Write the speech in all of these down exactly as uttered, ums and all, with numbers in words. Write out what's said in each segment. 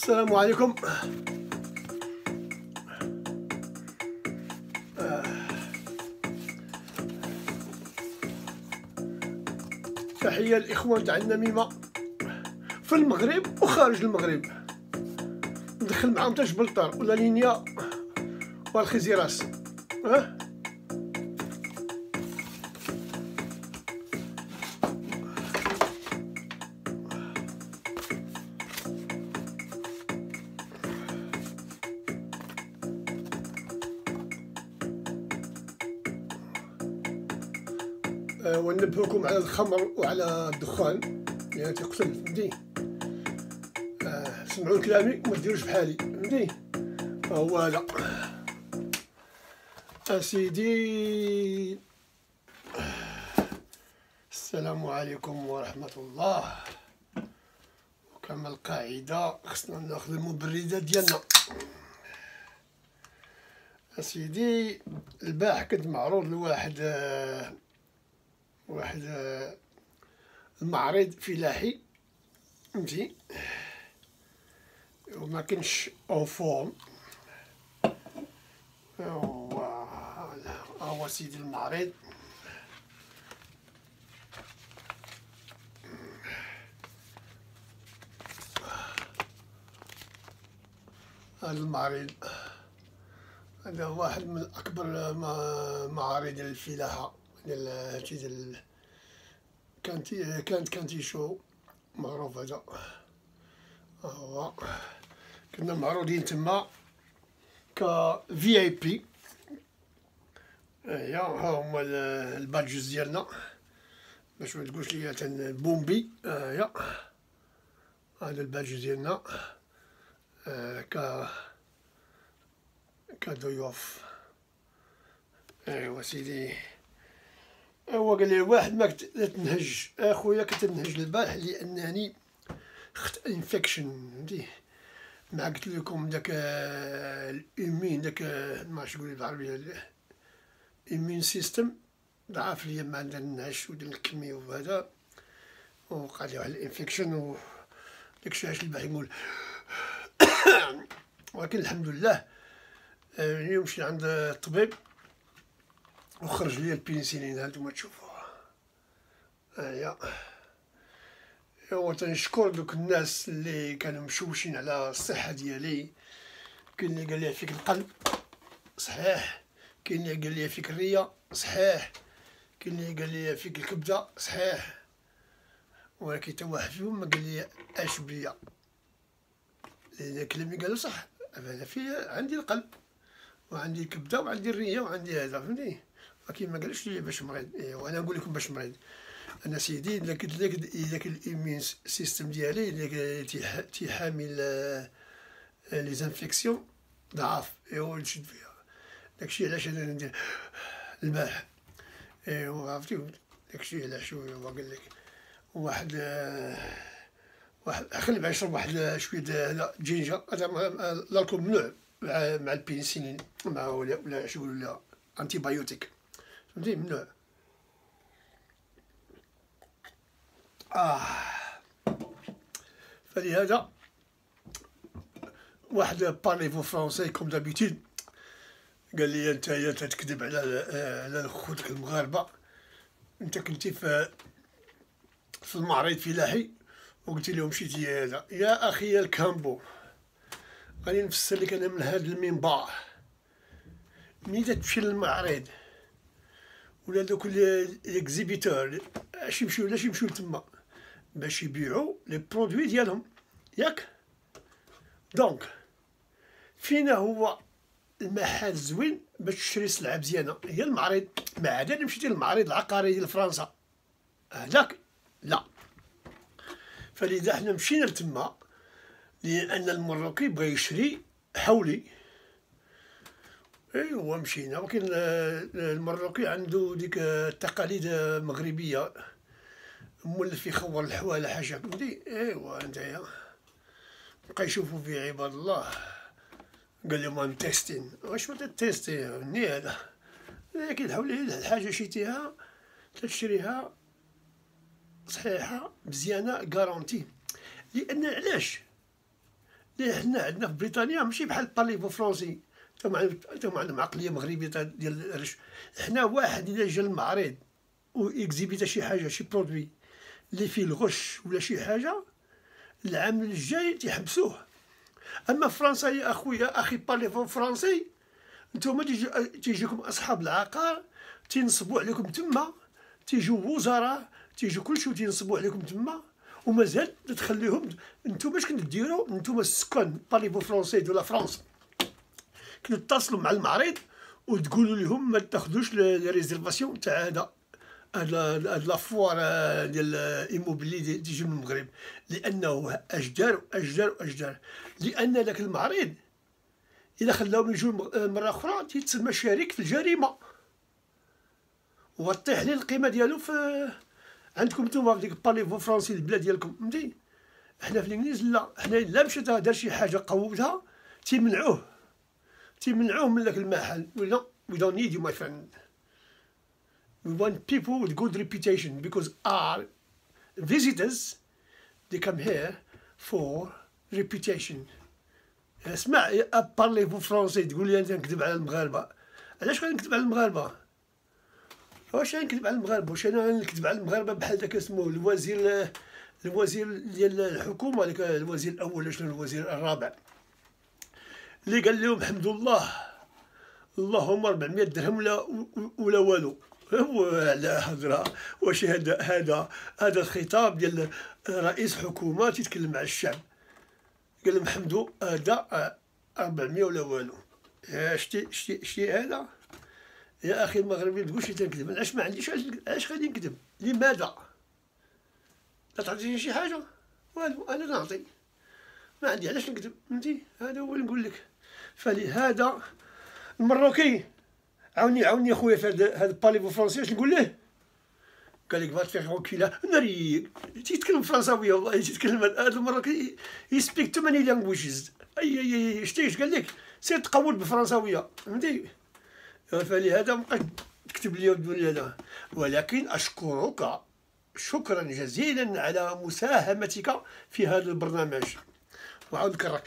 السلام عليكم. آه. تحية للإخوان تاع النميمة في المغرب وخارج المغرب، ندخل معاهم تا جبلطار ولا لينيا والخزيراس. ها أه ونبهوكم على الخمر وعلى الدخان يعني تقتل، فهمتي؟ أه سمعوا كلامي وما ديروش بحالي، فهمتي؟ هو لا اسيدي. السلام عليكم ورحمة الله. وكما القاعدة خصنا ناخذ المبردات ديالنا. اسيدي البارح كنت معروض لواحد آه واحد آه المعرض فلاحي، فهمتي؟ وما كنش اون فورم. ها هو سيدي المعرض. هذا المعرض هذا واحد من أكبر معارض الفلاحة ديال كانت كانت كانتي شو معروف. هذا هو كنا معروضين تما ك في اي بي. هيا ها هما البادجز ديالنا باش ما تقولش ليا تن بومبي. هيا هذا البادج ديالنا ك كضيوف. ايوا سيدي، هو قال لي واحد ما تنهج اخويا، كنت نهج البارح لانني خت انفكشن، فهمتي؟ ما قلت لكم داك الامين داك ما عرفتش نقول بالعربيه الامين سيستم ضعف ليا ما عندنا النعش وديال الكميه وهذا، وقع لي واحد الانفكشن و داكشي علاش البارح نقول. ولكن الحمد لله اليوم مشيت عند الطبيب وخرج لي البنسلين. هانتوما تشوفوها. هيا ايوا تنشكر دوك الناس اللي كانوا مشوشين على الصحه ديالي. كاين اللي قال لي فيك القلب، صحيح. كاين اللي قال لي فيك الريه، صحيح. كاين اللي قال لي فيك الكبده، صحيح. ولكن حتى واحد فيهم ما قال لي اش بيا، لان كلامي قالو صح. انا في عندي القلب وعندي الكبده وعندي الريه وعندي هذا، فهمتي؟ ولكن ما قالش لي باش مريض. إيه وانا نقول لكم باش مريض. انا سيدي داك داك داك الايمين سيستم ديالي داك تيحامي لي زانفيكسيون ضعاف. ايوا نشد فيها. داكشي علاش انا ندير البارح. ايوا عرفتي داكشي علاش هو قال لك واحد واحد خلي معاه يشرب واحد شويه هذا جينجر. هذا الالكول ممنوع مع البنسلين مع ولا ولا اش يقولوا لها انتي بايوتيك، فهمتي؟ ممنوع. اه فلهذا واحد بارليفو فرونسي كوم دابيتود قال لي نتايا تتكذب على على خوتك المغاربه. انت كنتي في في المعرض الفلاحي وقلت لهم مشيتي هذا. يا اخي الكامبو، غادي نفسر لك انا من هذا المنبر. ملي تمشي للمعرض ولا دوك ليكزيبيتور اش يمشيو لاش يمشيو تما باش يبيعوا لي برودوي ديالهم، ياك؟ دونك فينا هو المحل الزوين باش تشري سلعه مزيانه؟ هي المعرض. ما عدا مشيتي للمعرض العقاري ديال فرنسا هذاك لا. فلذا حنا مشينا لتما لان المروكي بغى يشري حولي. ايوا مشينا. ولكن المروكي عنده ديك التقاليد مغربيه، مولف يخور الحواله حاجه، فهمتي؟ ايوا نتايا بقى يشوفوا في عباد الله. قال لهم ام تيستين. واش ما تيستي ني هذا؟ لكن حولي الحاجه شيتيها تشريها صحيحه مزيانه غارونتي. لان علاش اللي حنا عندنا في بريطانيا ماشي بحال بارليفو فرونسي، تاهم عندهم عقليه مغربيه ديال الرش. حنا واحد الا جا المعرض ويكزيبيتا شي حاجه شي برودوي اللي فيه الغش ولا شي حاجه، العام الجاي تيحبسوه. اما فرنسا يا اخويا اخي بارليفو فرونسي، نتوما تيجي تيجيكم اصحاب العقار تينصبوا عليكم تما، تيجيو وزراء تيجيو كلشي وتينصبوا عليكم تما، ومازال تخليهم. نتوما اش كنتو ديروا نتوما السكان بارليفو فرونسي دو لا فرنسا، كنتو تتصلوا مع المعرض وتقولوا لهم ما تاخذوش لي ريزيرفاسيون تاع هذا هاد هاد لافوار ديال ايموبيلي اللي تيجي من المغرب، لانه اجدار اجدار اجدار لان داك المعرض الا خلاهم يجوا مره اخرى تيتسمى شريك في الجريمه، وغطيح ليه القيمه ديالو في عندكم نتوما في ديك بارليفو فرونسي البلاد ديالكم فهمتي. حنا في الانجليز لا، حنا الا مشى دار شي حاجه قوتها تيمنعوه تيمنعوه من داك المحل. ولا we don't need you my friend. We want people with good reputation because our visitors they come here for reputation. اسمع بارليفو فرونسي تقول لي انت نكذب على المغاربه، علاش غنكذب على المغاربه؟ واش غنكذب على المغاربه؟ واش انا غنكذب على المغاربه بحال داك اسمه الوزير الوزير ديال الحكومه داك الوزير الاول شنو الوزير الرابع اللي قال لهم الحمد لله اللهم أربعمية درهم ولا ولا والو. هو على هضره واش هذا هذا هذا الخطاب ديال رئيس حكومه تيتكلم مع الشعب، قال لهم حمدو هذا أربعمية ولا والو. شتي شتي شتي هذا يا اخي المغربي ما تقولش تنكذب. علاش ما عنديش علاش غادي نكذب؟ لماذا؟ لا تعطيني شي حاجه والو انا نعطي، ما عندي علاش نكذب فهمتي. هذا هو اللي نقول لك. فلهذا المروكي عاوني عاوني اخويا في هذا هذا بارليفو فرونسي اش نقول له؟ قال لك فات فيك وكيله ناري تيتكلم فرنساويه والله تيتكلم. هذا المروكي يسبيك تو ماني لانجويجز. اي اي شتي اش قال لك؟ سير تقول بالفرنساويه فهمتي. فلهذا مابقاش تكتب لي وتقول لي هذا. ولكن اشكرك شكرا جزيلا على مساهمتك في هذا البرنامج. وعاود نكرر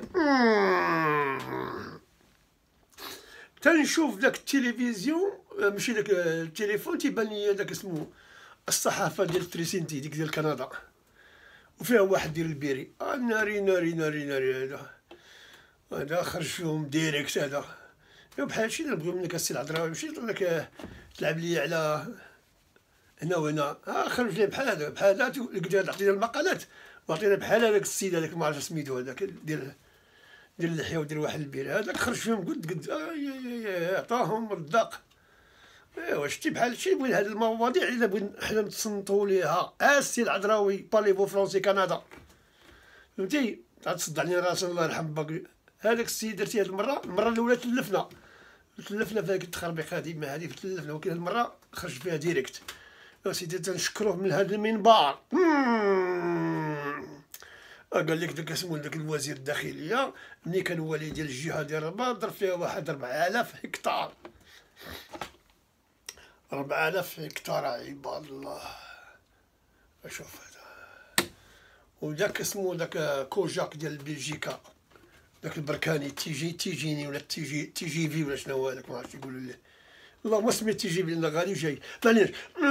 تنشوف داك التلفزيون ماشي داك التليفون تيبان لي داك اسمه الصحافه ديال تريسينتي ديك ديال كندا، وفيها واحد ديال البيري آه ناري ناري ناري ناري هذا هذا خرج فيهم ديريكت. هذا بحال هادشي اللي نبغيو منك السي العذراوي، ماشي لك تلعب لي على هنا وهنا. ها خرج لي بحال هذا بحال هذا قلت لها عطينا المقالات وعطينا بحال هذاك السيد هذاك ما عرفت سميتو هذاك ديال ديال اللحيه وديال واحد البيري هذاك خرج فيهم قد قد اي عطاهم الرزاق. ايوا شتي بحال هادشي بغيت هاد المواضيع الا بغينا حنا نتصنتو ليها. السي العذراوي بارليفو فرونسي كندا فهمتي تصدع لي راسنا الله يرحم باك. هذاك السيد درتي هاد المره المره الاولى تلفنا تلفنا في هذيك التخربيق هذه هذه تلفنا، ولكن هاد المره خرج فيها ديريكت. يا سيدي تنشكروه من هذا المنبر. قال لك داك اسمو داك الوزير الداخليه ملي كان والي ديال الجهه ديال الرباط ضرب فيها واحد ربعة آلاف هكتار ربعة آلاف هكتار عباد الله. شوف هذا وداك اسمو داك كوجاك ديال بلجيكا داك البركاني تيجي تيجيني ولا تيجي تيجي في ولا شنو هو هذاك ما عرفتش يقولوا ليه اللهم سميت تيجي لنا غادي جاي معليش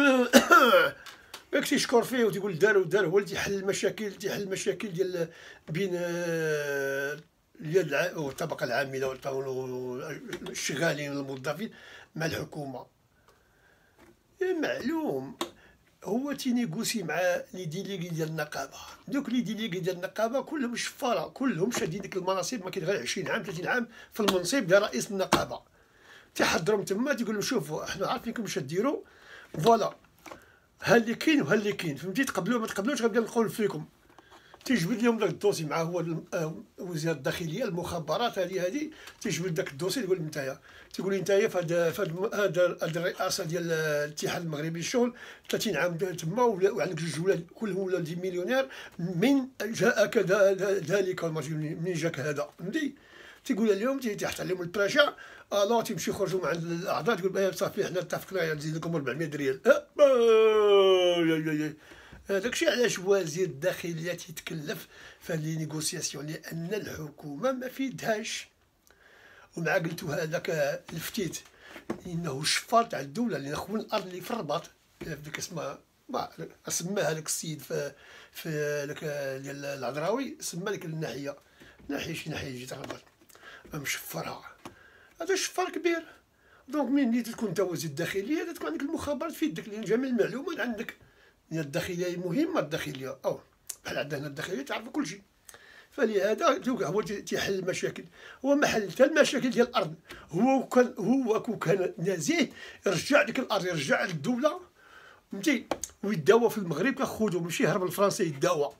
ياك تيشكر فيه وتيقول دار ودار هو اللي تيحل المشاكل تيحل المشاكل ديال بين اليد والطبقه العامله والشغالين والموظفين مع الحكومه. معلوم هو تينيغوسي مع لي ديليغي ديال النقابه. دوك لي ديليغي ديال النقابه كلهم شفاره كلهم شادين ديك المناصب ما كاين غير عشرين عام ثلاثين عام في المنصب ديال رئيس النقابه. تيحضرهم تما تيقول لهم شوفوا احنا عارفينكم واش ديروا فوالا ها اللي كاين وها اللي كاين فهمتي تقبلوه ما تقبلوش غنبدا نقول فيكم. تيجبد لهم داك الدوسي مع هو وزير الداخليه المخابرات هذه هذه تيجبد داك الدوسي تقول نتايا تقول لي نتايا في هذا هذا الرئاسه ديال الاتحاد المغربي للشغل ثلاثين عام تما وعندك جوج ولاد كلهم ولاد مليونير من جاءك ذلك منين جاك هذا فهمتي. تيقول اليوم تحت عليهم البراشا الو تيمشي يخرجوا مع الاعضاء تقول صافي حنا اتفقنا نزيد لكم أربعمية ريال. داكشي علاش وزير الداخليه تيتكلف في لي نيغوسياسيون، لان الحكومه ما في يدهاش. ومع قلتو هذاك الفتيت انه شفار تاع الدوله اللي خون الارض اللي في الرباط في ديك اسمها سماها هذاك السيد في في داك ديال العذراوي، سما ديك الناحيه ناحيه شي ناحيه جيت الرباط مشفرها. هذا شفار كبير. دونك ملي تكون انت وزير الداخليه تكون عندك المخابرات في يدك، لان جميع المعلومات عندك. الداخليه مهمه، الداخليه او بحال عندنا الداخليه تعرف كل شيء. فلهذا هو تيحل المشاكل، هو ما حل حتى المشاكل ديال الارض. هو كان هو كون كان نزيه يرجع ديك الارض، يرجع للدوله فهمتي، ويداوى في المغرب كنخدو، ماشي يهرب لفرنسا يداوى.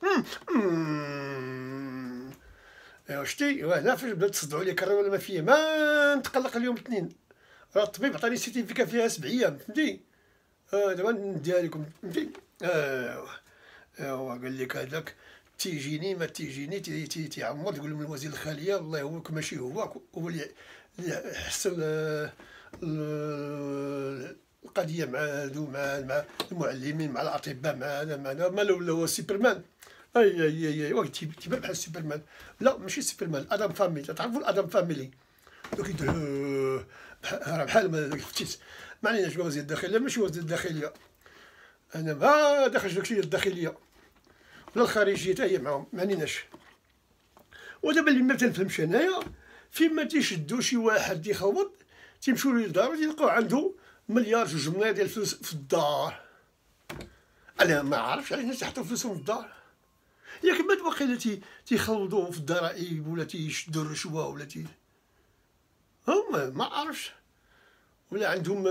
ايوا شتي هنا فاش بدات تصدعوا لي كرا ولا ما فيه ما نتقلق اليوم الاثنين. راه الطبيب عطاني سيرتيفيكا فيها سبع ايام فهمتي. اه دابا نديها لكم فهمتي. ايوا ايوا قال لك هذاك تيجيني ما تيجيني تي تي تيعمر تقول لهم الوزير الخاليه والله هو ماشي هو هو اللي حسن القضيه مع هادو مع مع المعلمين مع الاطباء مع هذا مع هذا ما ولا هو سوبرمان. اي اي اي اي تيبان بحال سوبرمان. لا ماشي سوبرمان، ادم فاميلي. تعرفوا الادم فاميلي دوك يدير راه بحال ما فتيت. ما عليناش وزير الداخليه ماشي وزير الداخليه، انا ما داخلش داكشي ديال الداخليه ولا الخارجيه حتى هي معاهم، ما عليناش. ودابا اللي ما تنفهمش انايا فيما تيشدو شي واحد يخوض تيمشيو ليه لدارو تيلقاو عنده مليار جوج ملايير ديال الفلوس في الدار. انا ما عارفش علاش الناس يحطوا فلوسهم في الدار. ياك ما واقيلا تي تيخلطوا في الضرائب ولا تيشدوا الرشوه ولا تي هما ما عارفش، ولا عندهم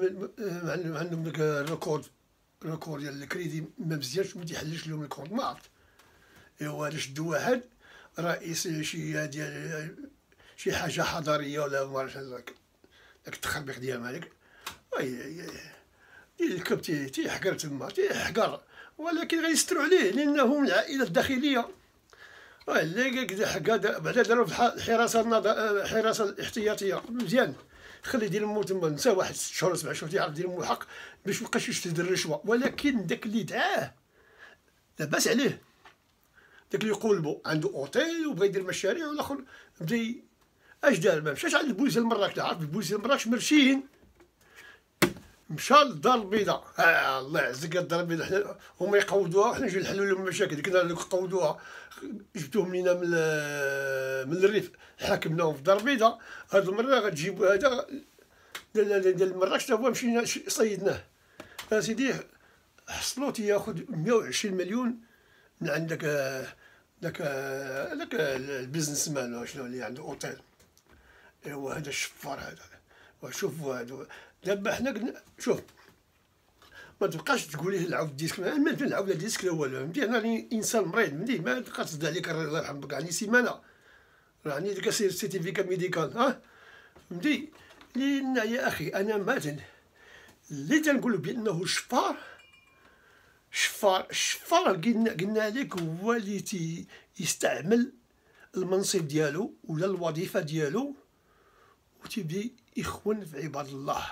عندهم داك الريكورد الريكورد ديال الكريدي ما مزيانش ما تيحلش لهم الكونط ما عرفت. ايوا هذا شدوا واحد رئيس شي ديال شي حاجه حضاريه ولا ما عرفتش داك التخربيق ديال مالك اي الكب تيحقر تما تيحقر، ولكن غيستروا عليه لانه من العائله الداخليه. اللي كدا حكا بعدا داروا في الحراسه الحراسه الاحتياطيه مزيان، خلي يدير مو تما نسى واحد ست شهور سبع شهور تيعرف يدير مو حق باش مابقاش يشتد الرشوه. ولكن داك اللي دعاه لاباس عليه، داك اللي يقولبو عنده اوتيل وبغى يدير مشاريع والاخر بدا اش دار ما مشاش عند البوليس المراكش. تعرف البوليس المراكش مرشين، مشى للدار البيضاء. آه الله يعزك الدار البيضاء حنا هما يقودوها وحنا نجيو نحلوا لهم المشاكل. كنا نقودوها جبتوهم لينا من من الريف حاكمناهم في الدار البيضاء. هاد المره غتجيبوا هذا ديال مراكش تا هو مشينا صيدناه اسيدي حصلو تياخذ مية وعشرين مليون من عند داك داك داك البيزنس مان شنو اللي عنده اوتيل. ايوا هذا الشفار هذا. وشوفوا هادو دابا حنا قلنا شوف ما تبقاش تقول ليه نلعب الديسك، ما نلعب لا ديسك لا والو فهمتي. انا انسان مريض فهمتي، ما تبقى تصدع عليك الله يرحمك راني سيمانه راني ديك سيرتيفيكا ميديكال ها فهمتي. لان يا اخي انا مثلا اللي تنقول بانه شفار شفار الشفار قلنا قلنا لك هو اللي تي يستعمل المنصب ديالو ولا الوظيفه ديالو وتيبدا يخون في عباد الله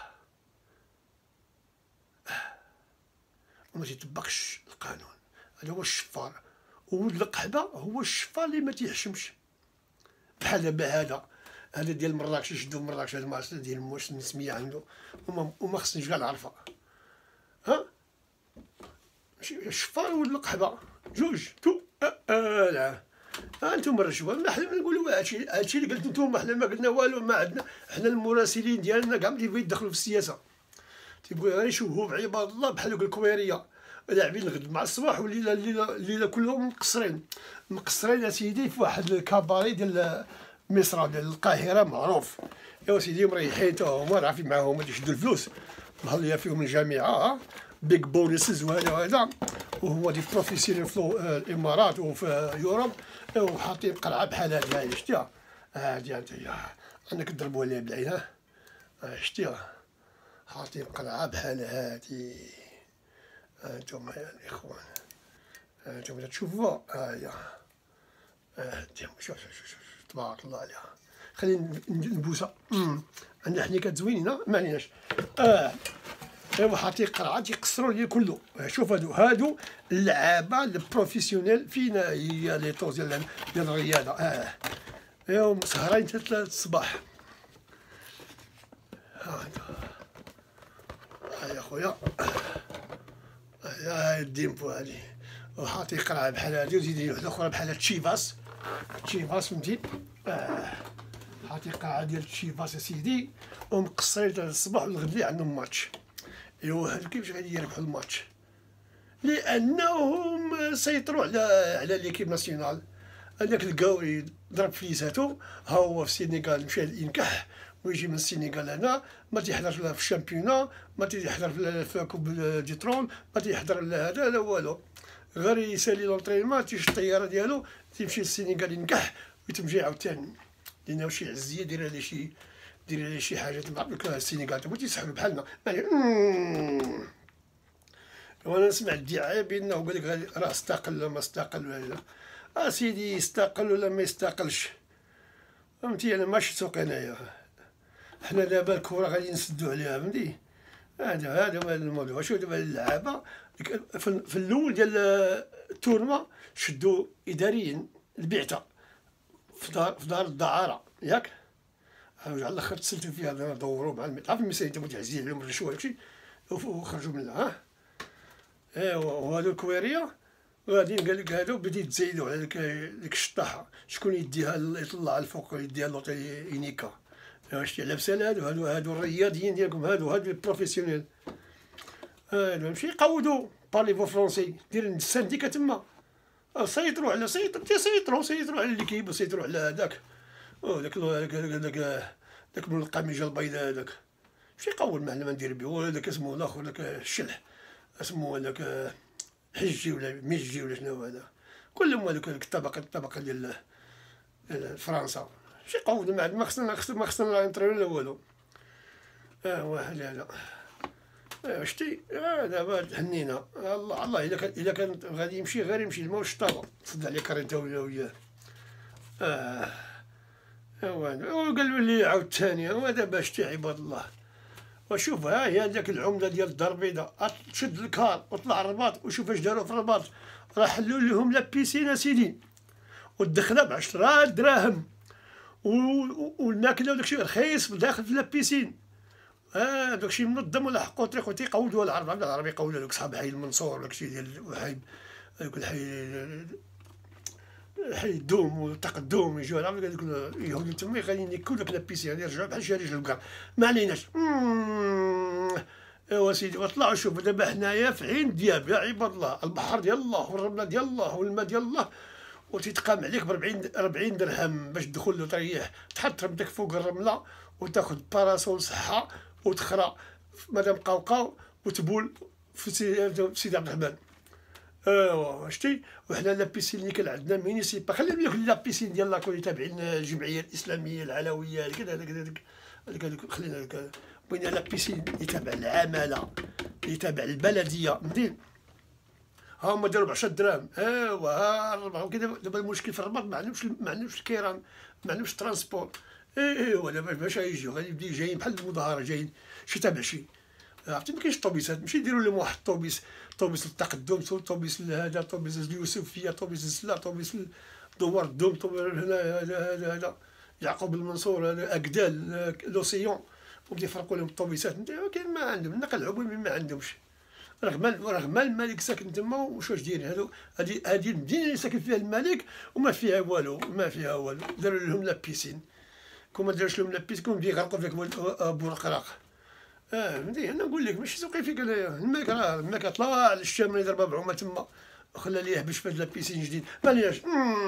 وما تيطبقش القانون. هذا هو الشفار. وولد القحبه هو الشفار اللي ما تيحشمش. بحال دابا هذا هذا ديال مراكش يشدو مراكش هذا ما ديال واش السميه عنده وما وما خصنيش كاع نعرفها. ها الشفار ولد القحبه جوج تو اه, آه لا ها انتم الرشوه ما حنا نقولوا هادشي هادشي اللي قلتو نتوما. حنا ما قلنا والو، ما عندنا حنا المراسلين ديالنا كاع اللي بغاو يدخلوا في السياسه تيبغيو غير يشوهوا بعباد الله بحال دوك الكويريه لاعبين الغد مع الصباح والليله الليله الليله كلهم مقصرين مقصرين يا سيدي في واحد الكاباري ديال مصر ديال القاهره معروف. يا سيدي مريحين تا هما عارفين معاهم يشدوا الفلوس مهليه فيهم الجامعه بيج بونسز وهذا وهذا. وهو دي بروفيسيونيل في الامارات وفي يوروب وحاطين قرعه بحال هادي شتيها هادي انت انا كضربوا عليها بالعين ها شتيها حاطين قرعه بحال هادي. هانتوما يا الاخوان هانتوما تشوفوها هاهي هادي شوف شوف شوف تبارك الله عليها. خلينا نبوسها عندنا حنيكات زوينين ما عليناش. اه ايوا حاطين قرعه تيقصروا لي كله. شوف هادو هادو اللعابه البروفيسيونيل فينا هي لي طوز ديال ديال الرياضه. اه ايوا مسهرين حتى ثلاثة الصباح. ها يا خويا هاي الديمبو هادي وحاطي قرعه بحال هادي وزيدي وحده اخرى بحال تشيفاس تشيفاس فهمتي. اه حاطي قرعه ديال تشيفاس يا سيدي ومقصرين حتى الصباح والغدي عندهم ماتش. ايوا هادو كيفاش غادي يربحوا الماتش؟ لانهم سيطروا على على ليكيب ناسيونال. هذاك القاوي ضرب فليساتو ها هو في السينيغال مشى ينكح ويجي من السينيغال هنا ما تيحضرش لا في الشامبيونا ما تيحضر في كوب ديترون ما تيحضر لا هذا لا والو غير يسالي لونطرينمون تيشد الطياره ديالو تيمشي للسينيغال ينكح ويتمشي عاوتاني لانه شي عزيه دايره ليه شي دايره ليه شي حاجه تبع السينيغال تما تيسحبوا بحالنا يعني. وانا نسمع الدعايه بانه قال لك راه استقل ولا ما استقل ولا اسيدي يستقل ولا ما يستقلش فهمتي. انا ماشي سوق انايا حنا دابا الكره غادي نسدو عليها فهمتي. هذا هذا هو الموضوع. شوف دابا اللعابه في الاول ديال التورما شدوا اداريين البعثه في دار في دار الدعاره ياك على الاخر تسلتوا فيها دوروا مع المتعرف المسائل تما تعزيز عليهم الرشوه داكشي وخرجوا منها. ها ايوا وهادو الكويريه غاديين قال لك هادو بديت تزايدوا على ديك الشطاحه شكون يديها يطلع الفوق يديها لوطي ينيكا. واش لابسه هادو هادو هادو الرياضيين ديالكم هادو هادو البروفيسيونيل هادو ماشي يقودوا بارليفو فرونسي دير السانديكا تما سيطروا على سيطروا تيسيطروا سيطروا على ليكيب وسيطروا على هذاك داك داك داك من القميجه البيضاء هذاك ماشي يقول معنا ما ندير به هذاك اسمه الاخر داك الشلح اسمه هذاك حجي ولا ميجي ولا شنو هذا كلهم هذوك الطبقه الطبقه ديال فرنسا شي قود ما ما خصنا ما خصنا لا نطريو لا والو. اه واحد هذا اه شتي اه دابا هنينا الله الله الا كان الا كان غادي يمشي غير يمشي لما الشطابه تصد عليه كريته ولا وياه. اه ايوا قالوا لي عاوتاني هو دابا شتي عباد الله وشوف ها هي هذاك العمده ديال الدار البيضاء تشد الكار وطلع الرباط وشوف اش داروا في الرباط راه حلوا لهم لا بيسين اسيدي والدخله ب عشرة دراهم والماكله وداكشي رخيص داخل في لا بيسين. اه داكشي منظم ولا حقو طريق وتيقودوا العرب عبد العربي يقولوا لك صحاب حي المنصور وداكشي ديال حي هذوك الحي حي الدوم والتقدم يجيو العرب هذوك اليهود تما غادي ينكوا داك لا بيسين يرجعوا بحال شي رجل الكار ما عليناش. ايوا سيدي وطلعوا شوفوا دابا حنايا في عين دياب يا عباد الله البحر ديال الله والرمله ديال الله والماء ديال الله وتيتقام عليك ب أربعين درهم باش تدخل وتريح تحط رمتك فوق الرمله وتاخذ باراسول صحه وتخرى مدام قوقاو وتبول في سيدي عبد الرحمن. ايوا شتي وحنا لابيسين اللي كان عندنا مينيسيبا خلينا لك لابيسين ديال لاكو اللي تابعين الجمعيه الاسلاميه العلويه كذا هذاك هذاك هذاك خلينا لك بغينا لابيسين اللي تابع العماله اللي تابع البلديه مدين ها هما داروا ب عشرة دراهم. ايوا ها ربحوا كذا. دابا المشكل في الرباط ما عندهمش ما عندهمش الكيران ما عندهمش الترانسبور. ايوا دابا باش غيجيو غادي يبداو جايين بحال المظاهره جايين شي تابع شي عرفتي ما كاينش طوبيسات ماشي يديروا لهم واحد الطوبيس طوبيس للتقدم طوبيس لهذا طوبيس اليوسفيه طوبيس السلا طوبيس دوار الدوم طوبيس هنا هذا هذا هذا يعقوب المنصور هذا اكدال لوسيون وبدا يفرقوا لهم الطوبيسات ولكن ما عندهم النقل العمومي ما عندهمش رغم رغم الملك ساكن تما واش واش دايرين هادو هادي هادي المدينه اللي ساكن فيها الملك وما فيها والو ما فيها والو داروا لهم لا بيسين كون ما داروش لهم لا بيسين كون بدا يغرقوا فيك بورقراق. اه فهمتي انا نقول لك ماشي سوقي فيك انايا الماك راه الماك طلع للشام اللي ضربها بعومه تما وخلى ليه يحبش في هاد لا بيسين جديد مالياش.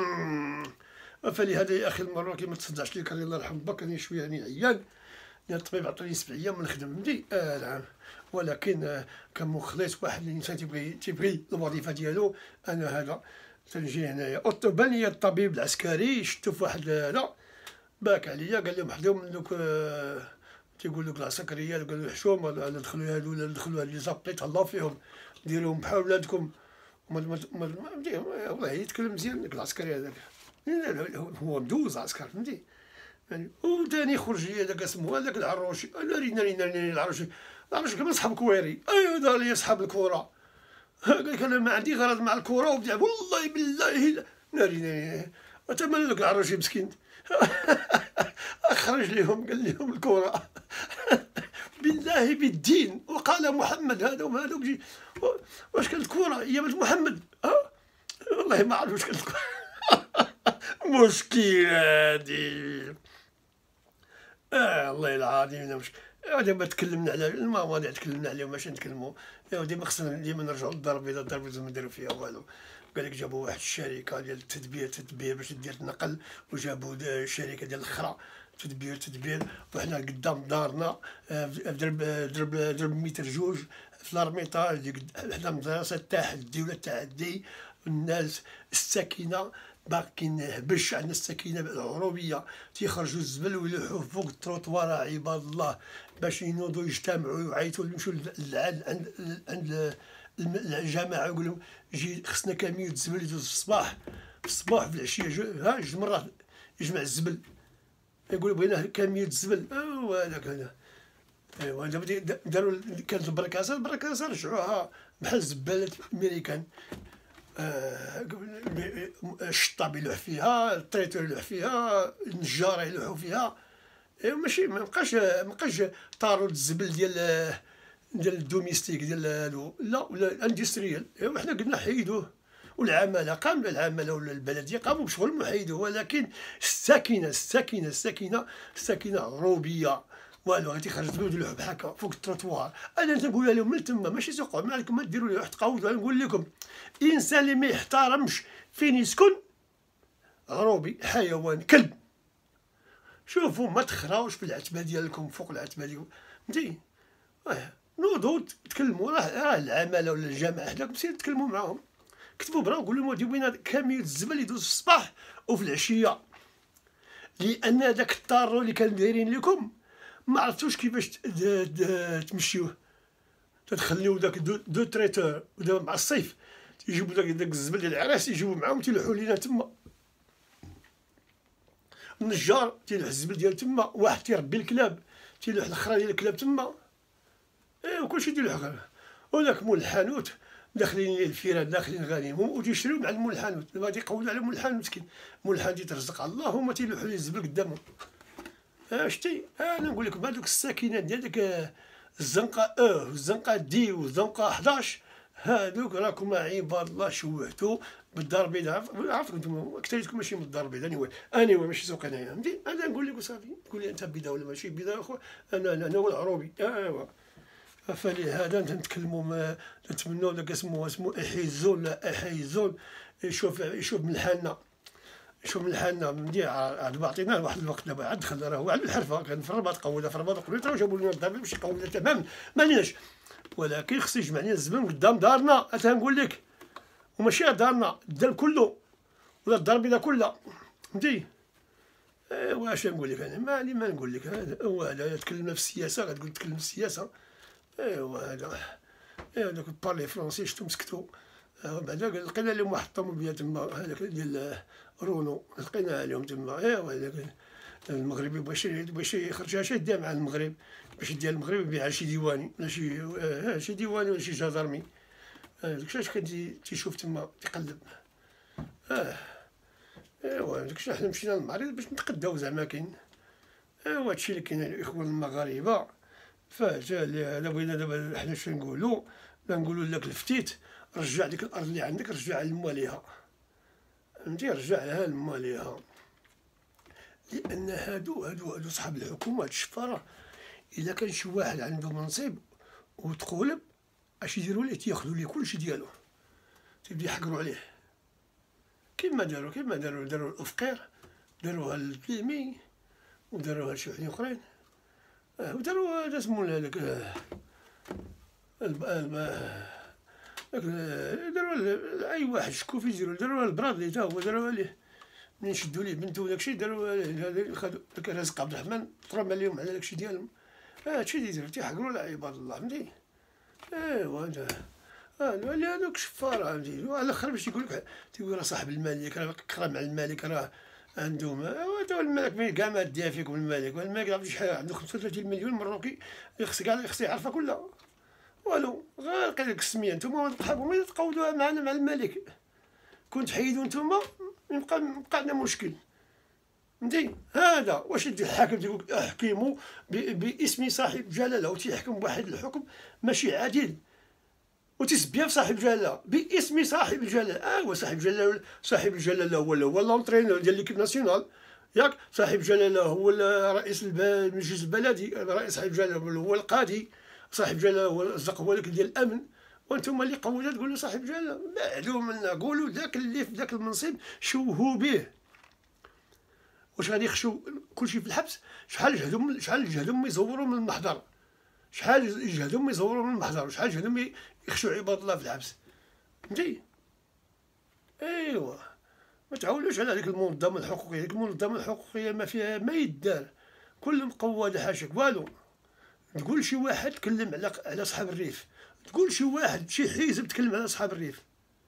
فلهذا يا اخي المروكي ما تصدعش ليك الله يرحم باك راني شويه راني عيان الطبيب عطاني سبع ايام ما نخدم فهمتي. اه نعم ولكن كمخلص واحد الانسان تيبغي تيبغي الوظيفه ديالو انا هذا تنجي هنايا. الطباني الطبيب العسكري شفتو في واحد لا باك عليا قال لهم حداو من دوك تيقول لك العسكريه قالوا حشومه دخلوا هادو ولا دخلوا هاد لي زابطي تهلاو فيهم ديروهم بحال ولادكم والله يتكلم مزيان داك العسكري هذاك هو مدوز عسكر فهمتي يعني. وثاني خرج لي هذاك اسمه هذاك العروشي لا رينا رينا العروشي عرفتش كيما صحاب كويري، ايوا دار لي صحاب الكره، قال لك انا ما عندي غرض مع الكره وبتاع، والله بالله ناري ناري اتمنى لك العراشي مسكين. اخرج لهم قال لهم الكره. بالله بالدين وقال محمد هذا وهذا وجي واش كانت الكره ايام محمد؟ ها والله ما عرف واش كانت الكره. مشكلة هادي. اه والله العظيم مشكل. دابا تكلمنا على المواضيع تكلمنا عليهم باش نتكلموا، ديما خصنا ديما نرجعوا للدار البيضاء، الدار البيضاء ما داروا فيها والو. قال لك جابوا واحد الشركه ديال التدبير تدبير باش دير النقل، وجابوا شركه ديال الخرا تدبير تدبير، وحنا قدام دارنا درب درب درب متر جوج في لارميطاج حدا مدرسه التحدي ولا التعدي. الناس الساكنه باقيين هبش، عندنا الساكنه العروبيه تيخرجوا الزبل ويلوحوه فوق التروطوار عباد الله باش ينوضوا يجتمعوا ويعيطوا يمشوا عند عند الجماعه يقول لهم جي خصنا كميه الزبل يدوز في الصباح في الصباح في العشيه، ها جوج مرات يجمع الزبل يقول بغينا كميه الزبل. ايوا هذاك هذا ايوا دابا داروا كانت البركاسه البركاسه رجعوها بحال الزبالات الميريكان. آه الشطاب يلوح فيها، الطريتور يلوح فيها، النجاره يلوحوا فيها. ايوا ماشي مابقاش مابقاش طاروا الزبل ديال ديال الدوميستيك ديال هادو، لا ولا الاندستريال. ايوا حنا قلنا حيدوه، والعماله قاموا العماله ولا البلديه قاموا بشغل محيدوه، ولكن الساكنه الساكنه الساكنه الساكنه عروبيه والو غادي تخرج تبدلوا لوح بحال هكا فوق التروطوار. انا تنقول لهم من تما ماشي سوقوا معكم ما ديروا لي واحد تقاوضوا. نقول لكم الانسان اللي ما يحترمش فين يسكن عروبي حيوان كلب. شوفوا ما تخراوش في العتبه ديالكم فوق العتبه ديالكم فهمتي. اه نوضوا تكلموا، راه العماله ولا الجماعه حداكم سير تكلموا معاهم، كتبوا برا وقولوا لهم وديو بينا كميه الزبل يدوز في الصباح وفي العشيه، لان هذاك الطارو اللي كانوا دايرين لكم ما عرفتوش كيفاش تمشيوه. تخليو داك دو, دو تريتور، ودابا مع الصيف تيجيبوا داك داك الزبل ديال العراس يجيبوا معاهم تيلوحوا لينا تما. النجار تيلوح الزبل ديال تما، واحد تيربي الكلاب تيلوح الخرا ديال الكلاب تما. ايوا كلشي تيلوح. وداك مول الحانوت داخلين الفيران داخلين غاديين وتيشريو مع مول الحانوت. دابا تيقولوا على مول الحانوت مسكين، مول الحانوت تيترزق على الله، هما تيلوحوا ليه الزبل قدامهم. اه شتي انا نقول لكم هذوك الساكنات ديال داك الزنقه اه والزنقه دي والزنقه حداش، هذوك راكم عباد الله شوهتوا بالدار البيضاء. عرفتكم نتوما اكثريتكم ماشي من الدار البيضاء. اني اني ماشي سوق انايا فهمتي. انا نقول لك صافي تقول لي انت بيضاء ولا ماشي بيضاء اخويا، انا انا هو العروبي. ايوا فلهذا نتكلموا ما نتمنوا داك اسمه اسمه احيزون لا احيزون يشوف يشوف من حالنا شوف من حالنا ملي عاد بعطيناه واحد الوقت. دابا عاد دخل راه هو على الحرفه كان في الرباط قودها في الرباط قبيله راه جابوا لنا الدار باش يقودها تمام ما ليناش، ولكن خص يجمع لنا الزبل قدام دارنا. تنقول لك وماشي دارنا الدار كله ولا الدار البيضاء كلها فهمتي. ايوا اش نقول لك انا ما لي ما نقول لك. هذا هو هذا تكلمنا في السياسه غتقول تكلم في السياسه. ايوا هذا ايوا دوك بارلي فرونسي شفتو مسكتو. بعدا لقينا لهم واحد الطوموبيله تما هذاك ديال رونو لقيناها لهم تما. ايوا هذاك المغربي باش باش يخرجها شي يديها مع المغرب باش يديها المغرب يبيعها لشي ديواني ولا شي اه شي ديواني ولا شي جزرمي. داكشي اش كان تيشوف تما تيقلب. اه ايوا داكشي حنا مشينا للمعرض باش نتقداو زعما كاين. ايوا هادشي اللي كاين الاخوان المغاربه. فجا هذا بغينا دابا حنا شنو نقولوا نقولوا لك الفتيت رجع ديك الارض اللي عندك رجعها لمواليها فهمتي، رجعها لمواليها. لان هادو هادو هادو صحاب الحكومه هاد الشفاره الا كان شي واحد عنده منصب وتقولب اش يديروا ليه تياخذوا ليه كلشي ديالو تيبدا يحقروا عليه كيما داروا كيما داروا داروا الافقير داروها للبليمي وداروها لشي وحدين اخرين. اه وداروا هذا سمو هذاك داروا اي واحد شكو في يديروا داروها البرادلي تا هو داروها ليه منين شدوا ليه بنتو وداكشي داروها خدوا داك رزق عبد الرحمن طرم عليهم على داكشي ديالهم. هادشي اللي يديروا تيحقروا على عباد الله فهمتي. ايوا هذا اه هذوك شفاره فهمتي. على الاخر باش يقول لك تيقول راه صاحب الملك راه قرا مع الملك راه عندهم هذا الملك مي كاع ما ديها فيكم الملك، والملك عرفتي شحال عنده خمسة وثلاثين مليون مروكي، خص كاع خص يعرفها كلها. والو غير قال لك السميه نتوما تحاولوا تقودوها معنا مع الملك، كون تحيدوا نتوما يبقى يبقى عندنا مشكل. فهمتي؟ هذا واش الحاكم تيقول احكموا باسم صاحب جلاله، وتيحكم بواحد الحكم ماشي عادل، وتسبيها في صاحب الجلاله باسم صاحب الجلاله. اه هو صاحب الجلاله، صاحب الجلاله هو هو لونترينور ديال ليكيب ناسيونال ياك، صاحب الجلاله هو رئيس المجلس البلدي، رئيس صاحب الجلاله هو القاضي، صاحب الجلاله هو الزق هو ديال الامن، وانتم اللي قوده تقولوا صاحب الجلاله. بعدوا منا قولوا ذاك اللي في ذاك المنصب شوهوا به. واش غادي يخشوا كلشي في الحبس؟ شحال جهدهم شحال جهدهم يزوروا من المحضر، شحال جهدهم يزوروا من المحضر، وشحال جهدهم يخشوا عباد الله في الحبس. فهمتي؟ ايوا ما تعولوش على هذيك المنظمه الحقوقيه، ديك المنظمه الحقوقيه ما فيها ما يدار، كل مقوده حاشاك والو. تقول شي واحد تكلم على على صحاب الريف، تقول شي واحد شي حزب تكلم على صحاب الريف،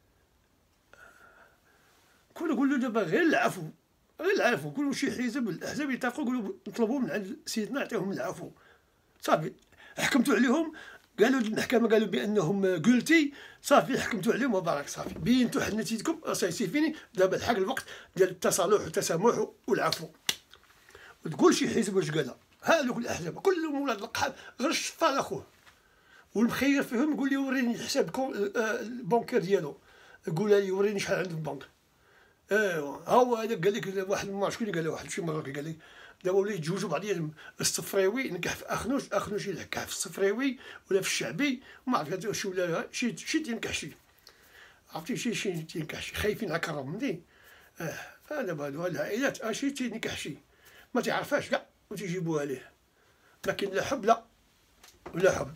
كون نقول له دابا غير العفو، غير العفو. كل شي حزب الاحزاب يتفقوا يقولوا نطلبوا من عند سيدنا يعطيهم العفو، صافي حكمتوا عليهم، قالوا المحكمه قالوا بانهم قلتي، صافي حكمتوا عليهم وبارك، صافي بينتوا حنتيتكم، صافي فيني دابا الحق الوقت ديال التصالح والتسامح والعفو. وتقول شي حزب واش قالها، هذوك الاحزاب كلهم ولاد القحاب غير الشفار اخوه، والمخير فيهم يقول لي وريني الحساب البنكير ديالو، يقول لي وريني شحال عنده في البنك. ايوا ها هو هذاك قال لك واحد المره، شكون اللي قال له؟ واحد شي مره قال لك دابا ولاو يتزوجوا بعضياتهم، الصفريوي نكح في اخنوش، اخنوش ينكح في الصفريوي ولا في الشعبي، وما عرفت شي ولا شي شي تينكح شي، عرفتي شي شي تينكح شي، خايفين على كرهم. فهمتي؟ اه دابا هادو العائلات اشي تينكح شي ما تعرفاش كاع وتيجيبوها ليه، لكن لا حب لا ولا حب.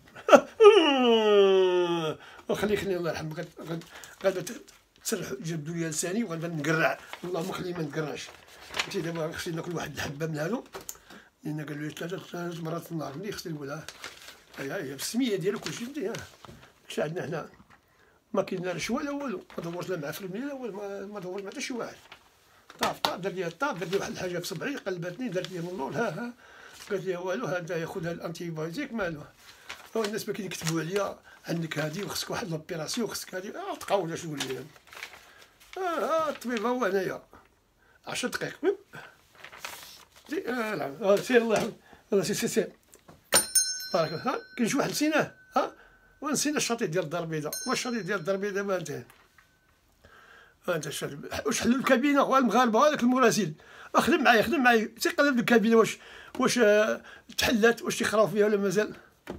وخلي خلي الله يرحم غد غد تسرح جبدوا لي لساني وغنبدا نقرع، اللهم خلي ما نقرعش. فهمتي؟ دابا خصني ناكل واحد الحبه من هادو، لان قالوا لي ثلاثه ثلاث مرات في النهار، ملي خصني نقولها هي هي بالسميه ديالو كلشي. فهمتي؟ كلشي عندنا حنا ما كاين لا رشوه لا والو، ما دورت لا مع فرمي لا والو، ما دورت مع حتى شي واحد. طاف طاف درت لي طاف درت لي واحد الحاجه في صبعي قلبتني، درت لي من اللور ها ها، قالت لي والو ها انت خذ هاد الانتي بايوتيك مالو. هو الناس ما كيكتبوا عليا عندك هادي وخصك واحد لوبيراسيون وخصك هادي، اه تقاول اش نقول لهم. اه اه الطبيب هو هنايا عشر دقائق. اه نعم اه سير الله يحفظك، الله سير سير سير بارك. ها كاين شي واحد نسيناه، ها ونسينا الشريط ديال الدار البيضاء، واش الشريط ديال الدار البيضاء ما انتهى. ها انت الشريط واش حلوا الكابينه والمغاربه هذاك المراسل، خدم معايا خدم معايا تيقلب الكابينه واش واش تحلات، واش تيخراو فيها ولا مازال.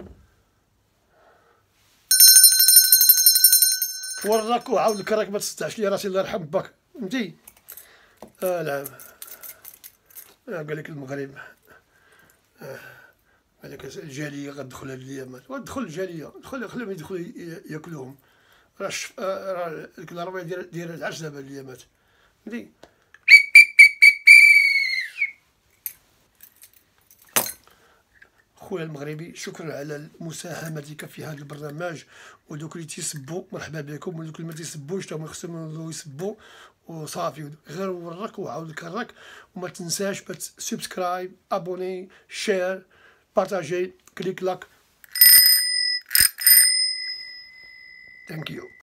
وراك وعاود لك راك ما تستعش لي راسي الله يرحم باك. فهمتي؟ اه نعم اه قال لك المغرب، اه قال لك الجاليه غتدخل هاد الايامات، غتدخل الجاليه، دخل خليهم يدخلوا ياكلوهم، راه راه الكلاربيه ديال ديال العرس دابا الايامات. فهمتي؟ خويا المغربي شكرا على مساهمتك في هذا البرنامج، ودوك اللي تيسبوا مرحبا بكم، ودوك اللي ما تيسبوش تا هما خصهم يسبوا وصافي، غير ورك وعاود كرك، وما تنساش سبسكرايب ابوني شير بارطاجي كليك لاك. ثانك يو.